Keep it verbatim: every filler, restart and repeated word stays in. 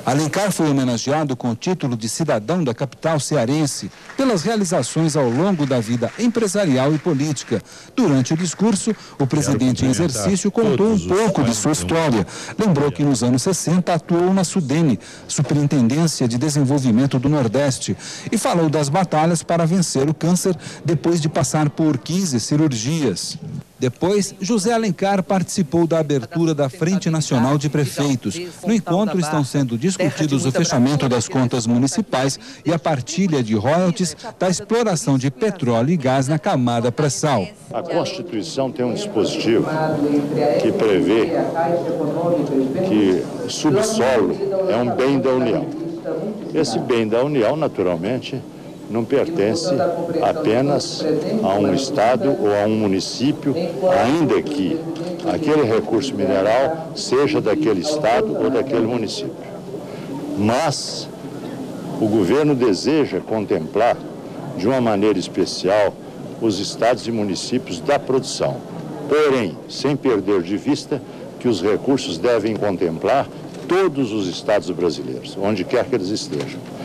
Alencar foi homenageado com o título de cidadão da capital cearense pelas realizações ao longo da vida empresarial e política. Durante o discurso, o presidente em exercício contou um pouco de sua história. Lembrou que nos anos sessenta atuou na SUDENE, Superintendência de Desenvolvimento do Nordeste, e falou das batalhas para vencer o câncer depois de passar por quinze cirurgias. Depois, José Alencar participou da abertura da Frente Nacional de Prefeitos. No encontro estão sendo discutidos o fechamento das contas municipais e a partilha de royalties da exploração de petróleo e gás na camada pré-sal. A Constituição tem um dispositivo que prevê que o subsolo é um bem da União. Esse bem da União, naturalmente, não pertence apenas a um estado ou a um município, ainda que aquele recurso mineral seja daquele estado ou daquele município. Mas o governo deseja contemplar de uma maneira especial os estados e municípios da produção, porém, sem perder de vista que os recursos devem contemplar todos os estados brasileiros, onde quer que eles estejam.